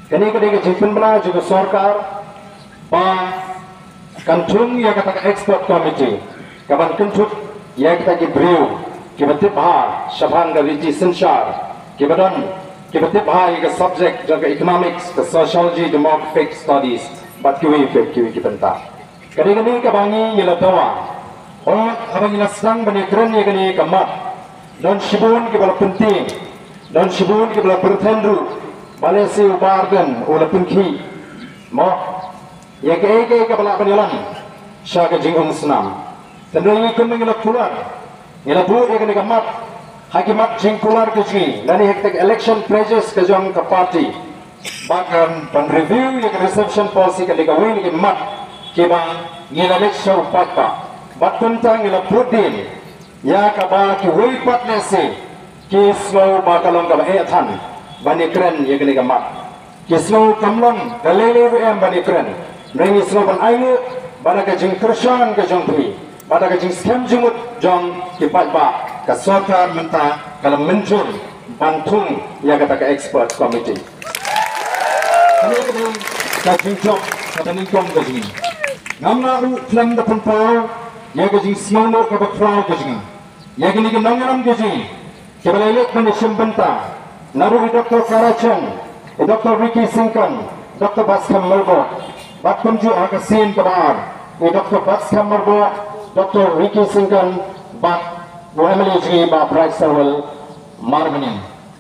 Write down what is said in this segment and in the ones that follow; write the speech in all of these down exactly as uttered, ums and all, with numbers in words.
Kini kini kejipan benar juga sorkar, ba kantung ya kata expert committee, kapan kentut ya kita kibriu, kita tibha shabhan gaviji senshar, kita don kita tibha ya subject jaga economics, the sociology, demographic studies, bat kiwi kiwi kiwi kita entah. Kini kini kabangi ya latawa, oh kabangi nasang bani keren ya kini kamat, don shibun kita penting, don shibun kita pertendru. Malaysia bargain ola pungki mo ya ke ke ke bala penyalan syaga jingong senam tendai kun mengila keluar ngila bu ya kene kamat hakimat jing keluar ke sini dan hektek election pledges ke jong ke party bahkan pan review ya ke reception policy ke liga win ke mat ke bang ngila election pakpa bat tentang ngila pudin ya ka ba ki wei pat nese ki slow bakalong ka e than bani keren ya kene gamat kislo kamlong galele em bani keren rengi slo ban ainu bana ka jing kershan ka jong tui bana ka jing scam jumut jong kipat ba ka sorkar menta kala menjur bantung ya kata ka expert committee kene kene ka jing job ka ni kom ka jing ngamna ru tlam da pau ya ka jing smono ka ba frau ka jing ya kene ke nongram ka jing ke balele ka ni simbenta Naru Doctor Karachan, Doctor Ricky Singkan, Doctor Baskam Merbo, Batkunju Agasin Kabar, Doctor Baskam Merbo, Doctor Ricky Singkan, Bat Emily G. Ba Bright Sawal Marmanin.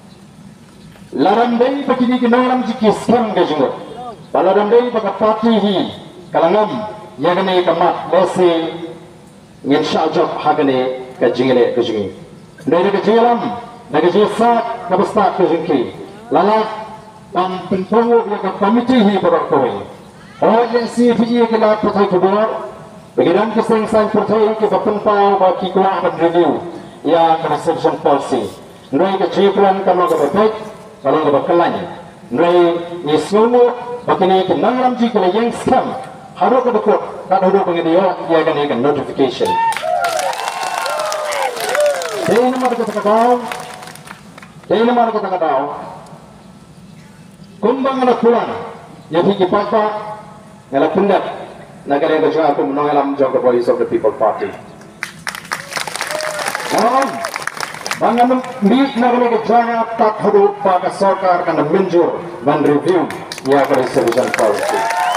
Laram day pakini kinaram ji kisam gajungo. Balaram day baka party hi kalangam yagane kamat lesi ngin shajab hagane kajingale kajungi. Dari kajilam Nagaji saat kabestak kejengki, lalat dan penpungu yang komiti hi berkoi. Oh yang si fiji kelat pertai kubur, bagian keseng sang pertai ke berpentau bagi kuah dan review yang reception policy. Nai kejipuan kalau kebetek, kalau kebekelanya. Nai nisunu begini kenang ramji kalau yang scam harus kebekut, tak harus begini dia dia akan ikan notification. Ini nama kita katakan. Ini nama kita katakan, kumbang ada pulang, yang hiji papa, ngalah pendat, negara yang berjaya aku menangalam jaga voice of the people party. Orang, bangan mik negara berjaya tak haru pada sorkar kena menjur dan review ya reception policy.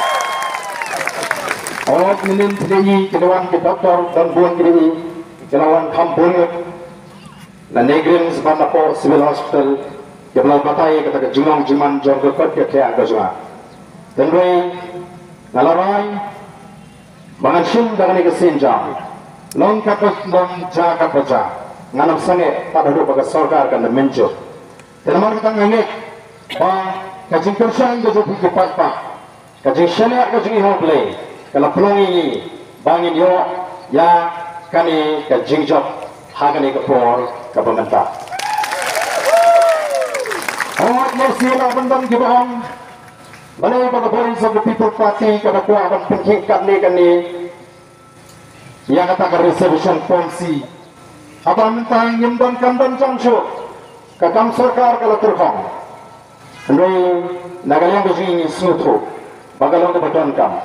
Orang minin tadi kedewan ke doktor dan buang kiri, kedewan kampung. Na negrin sebab apa civil hospital yang belau batai kata ke jumang juman jong kekot ke kaya agak dan gue nalarai bangan sim dengan ke senjam long kapos long ja kapoja nganam sange pada dua bagai sorkar kan menjur dan mar kita ngengek ba kajing kersan ke jopi ke pak kajing shana kajing hoble kalau pelongi bangin yo ya kani kajing job hagani ke por ke pemerintah. Awak masih nak bentang kibahang. Balai pada voice of the people party kada kuah akan pentingkan ni kan ni. Yang kata reservation policy. Apa mentang nyembang kandan jangsu. Kakam sarkar kalau terkong. Andai nagalang begini sutru. Bagalang kebetulan kam.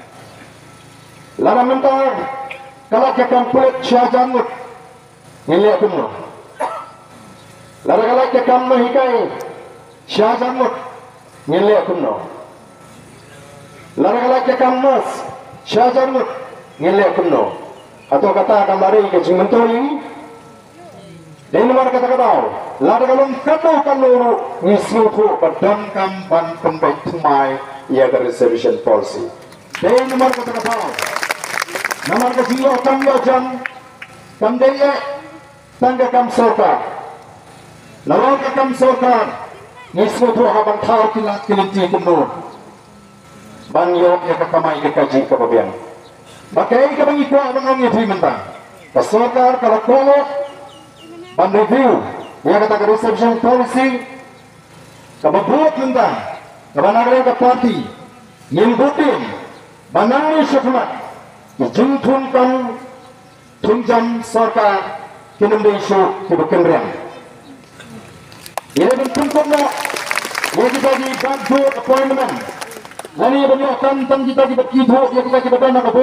Lama mentang kalau kakam pelit syajamut. Nilai penuh. Lalu kalau kita menghikai syazamut nilai kuno. Lalu kalau kita mas syazamut nilai kuno. Atau kata kembali ke cimentul ini. Dan nomor kata kata. Lalu kalau kata kalau ngisuhu badan kampan pembaik tumai ia ke reservation policy. Dan nomor kata kata. Nomor kecil kami ajan kandaya tangga kam sorkar. Lalu kakam sorkar ngisuhu habang thau kilat kilinti kumur. Banyo ya kakamai kaji kababian. Pakai kabang ikut abang yang di mentang. Sorkar kalau kolo ban review ya kata reception policy kababuat mentang kabanagre ka party ngimbutin banani syafmat jungtunkan tunjam sorkar kinumde isu kibukendrian. Ini bentuknya Ia kita di bantu appointment. Lani banyak tentang kita di begitu, ia kita kita benda apa?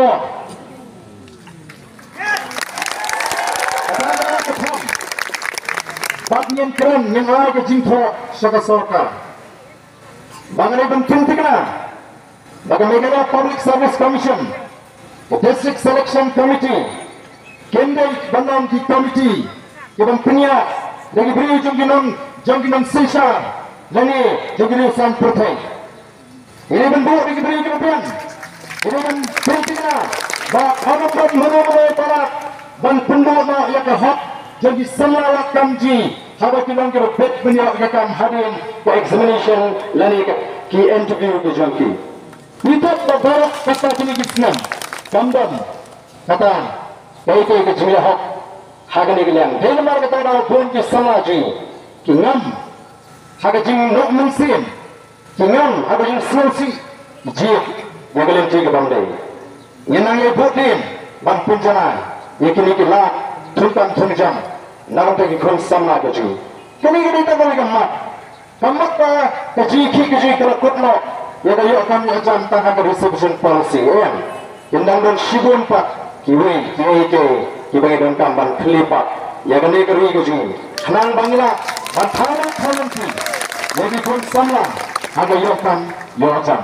Kata-kata ketam. Bagian keren yang lain ke jingkro sebagai sorka. Bagaimana bentuk kita? Bagaimana Public Service Commission, District Selection Committee, Kendai Bandang di Committee, yang punya dari beri jangkinan jangkinan sisa, lani jangkinan san protein. Ini bentuk dari beri jangkinan. Ini bentuk kita. Bah apa pun menurut para dan penduduk yang kehak jadi semua kamji. Habis kita kita bet punya kita hadir ke examination, lani ke interview ke jangki. Itu beberapa kata sini kisah, kandang kata, baik itu jumlah hak hak ni kalian. Dalam mereka kata orang pun kisah lagi, kingam hak jing nak mensin, kingam hak jing selesai, jik kalian jik bandai. Yang nanti buatin bang punjanan, yang kini kita tuntan tunjang, nak pergi kun sama kerja. Kini kita tak boleh kemat, kemat pa kerja kerja kerja kutlo. Ya dah kami akan tangkap reception policy kan. Kendang dan sibun pak kiwi kiwi ke kiwi dan kamban kelipat. Ya kan dia keri kucing. Henang bangla batara talenti. Jadi pun sama ada yokan yokan.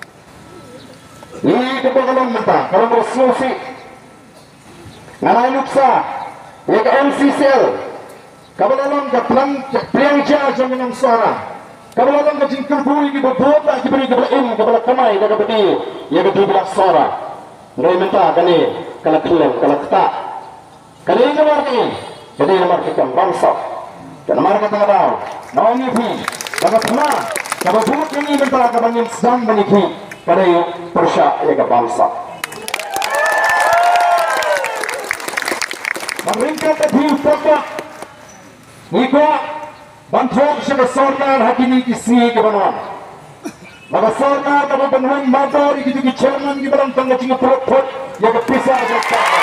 Ini kebakaran mentah. Kalau bersolusi nganai luksa ya ke M C C L. Kabalan ke pelang pelang jah jangan suara. Kalau orang kecil kerjui kita buat tak diberi kepada ini kepada kamai kepada beti, ia beti belas suara. Mereka minta kini kalau kelam kalau ketak. Kali ini nomor ini, jadi nomor kita bangsa. Dan nomor kita tahu, nomor ini pun, kalau pernah, kalau buat ini minta kepada sedang meniki pada persya ia bangsa. Pemerintah tadi fokus, ikut. Bantuan sebagai sorkar hati ini kisih kebenaran. Maka sorkar kalau penuh motor itu di chairman di barang tangga cingga perut-perut yang berpisah dengan sorkar.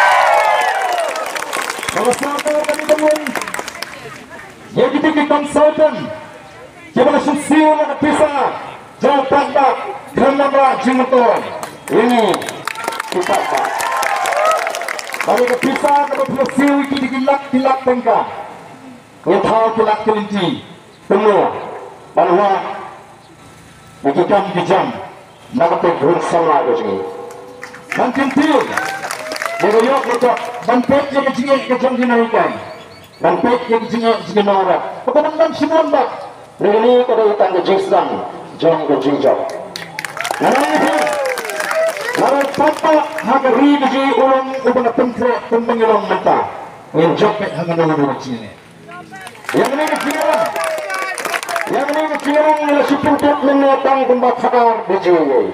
Maka sorkar kami penuh yang itu di konsultan yang bersusiu yang berpisah jauh tak kerana cingga motor ini kita tak. Maka berpisah kalau bersusiu itu di kilap-kilap tengkah. Yang tahu kelak kelinci penuh bahwa bukan dijam nak terus sama begini. Mungkin tiada. Jadi yo kita banpet yang kecil kecil dinaikan, banpet yang kecil kecil orang. Kemudian semua bak. Ini kalau kita kecil sedang jam kecil jam. Nanti kalau papa harga rigi ulang ubah pentret pembangunan mata. Yang jopet harga nama kecil. Yang ini kecilan, yang ini kecilan adalah seputar menetang pembakar biji.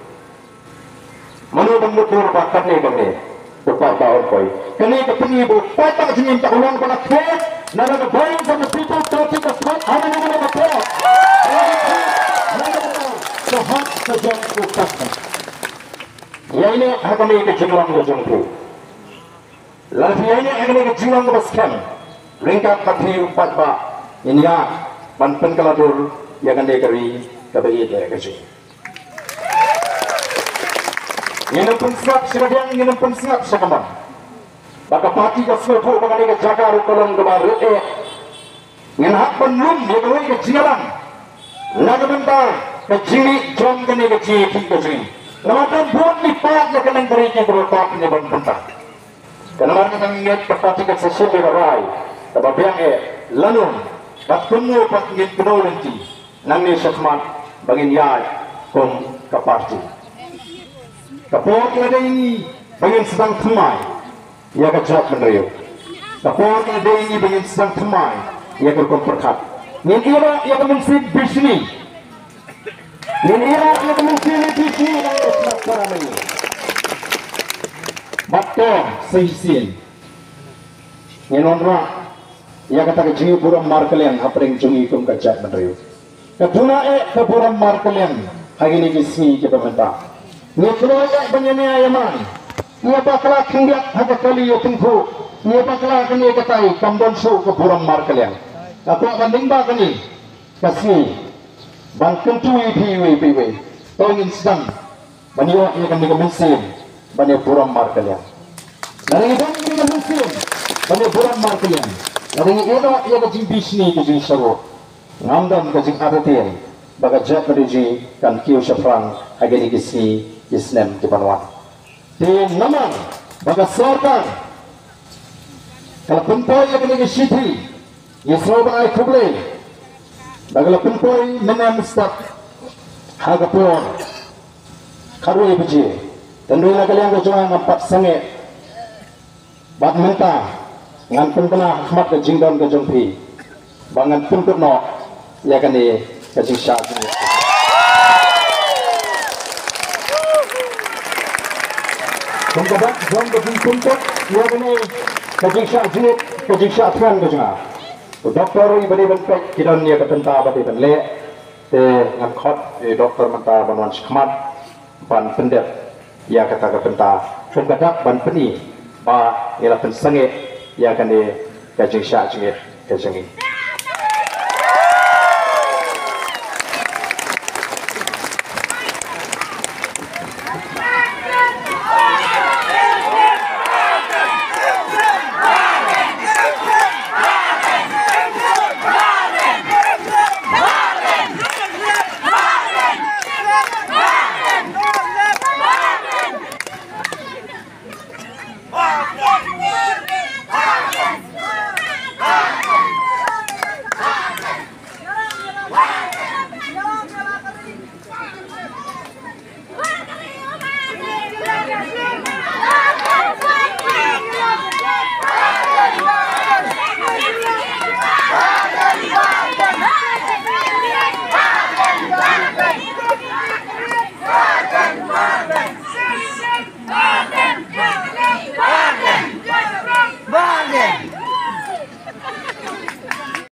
Mana bentuk bakar ni kami, berapa tahun koi. Kini kepengi bu, patah jenis tak ulang pada kuat. Nada kebaik sama people tapi kepat ada ni mana kuat. Sehat sejak kuat. Yang ini akan ini kecilan kejengku. Lalu yang ini akan ini kecilan kebaskan. Ringkat pati empat bak ini ya panpen kaladur yang anda kari kabegi dia kerja. Ini pun siap sedang ini pun siap sekaman. Baka pati keseluruh baka dia jaga rukolong kebar eh. Ini hak penlum dia kawai kejalan. Naga bentar kecili jom kene kecili kecili. Lamatan buat lipat yang kalian berinya berapa punya bentar. Karena mereka mengingat pati kesesir berai. Sebab yang eh lalu tak penuh panggilan penuh nanti nanti sekhmat bagi niat kom kaparti. Kapor ada ini bagi sedang temai ia kejap menerima. Kapor ada ini bagi sedang temai ia berkom perkat. Nin ira ia kemensi bisni. Nin ira ia kemensi bisni dan esmat cara ini. Bakto sehisin. Nin orang ia kata kecil buram markelian apa yang cungi kum kejap menerima. Kedua eh keburam markelian hari ini kismi kita minta. Ni keluarga banyak ni ayaman. Ni bakal kenggiat harga kali yo tengku. Ni bakal kini katai kambon su keburam markelian. Aku akan limba kini kasih bang kentui piwi piwi tongin sedang banyo ia kan dengan mesin banyo buram mar kalian dari bang dengan mesin banyo buram mar kalian dari ino ia kan jing bisni ke jing saru ngamdan ke jing abetin baga jak beriji kan kiu syafrang ageni gisi isnem di banwan di naman baga sorkan kalau pentoy ia kan gisi Yisroban ay kuble, bagala pempoy menem stak, hagapon, karui buji, tendu ina kalian kejuang empat sange, bat menta, ngan pembena hikmat ke jingdon ke jongpi, bangan pemput no, ya kan ni kajing syah. Pempebat, jom kajing pemput, ya kan ni kajing syah jingit, kajing syah tuan kejengah. Doktor ibadi bentuk kidan dia ketenta badi benle te ngan khot doktor menta banwan skmat ban pendet ya kata ketenta fen kadak ban peni ba ila pen sange ya kan de kajing sya jingit kajing